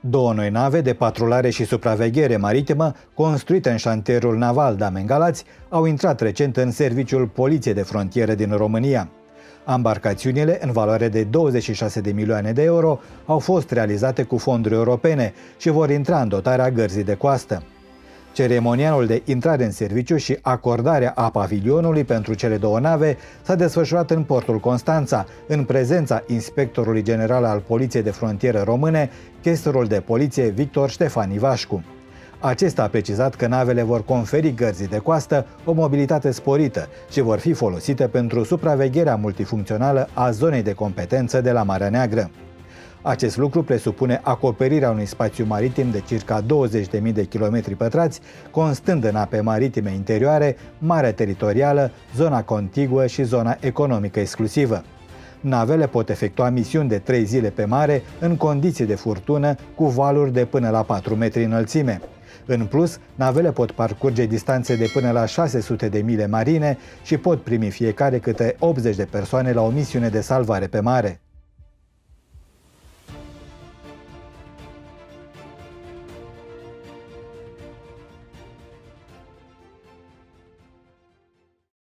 Două noi nave de patrulare și supraveghere maritimă, construite în șantierul naval Damen Galați, au intrat recent în serviciul Poliției de Frontieră din România. Ambarcațiunile, în valoare de 26 de milioane de euro, au fost realizate cu fonduri europene și vor intra în dotarea gărzii de coastă. Ceremonialul de intrare în serviciu și acordarea a pavilionului pentru cele două nave s-a desfășurat în portul Constanța, în prezența inspectorului general al Poliției de Frontieră Române, chestorul de poliție Victor Ștefan Ivașcu. Acesta a precizat că navele vor conferi gărzii de coastă o mobilitate sporită și vor fi folosite pentru supravegherea multifuncțională a zonei de competență de la Marea Neagră. Acest lucru presupune acoperirea unui spațiu maritim de circa 20.000 de kilometri pătrați, constând în ape maritime interioare, marea teritorială, zona contiguă și zona economică exclusivă. Navele pot efectua misiuni de 3 zile pe mare în condiții de furtună cu valuri de până la 4 metri înălțime. În plus, navele pot parcurge distanțe de până la 600 de mile marine și pot primi fiecare câte 80 de persoane la o misiune de salvare pe mare.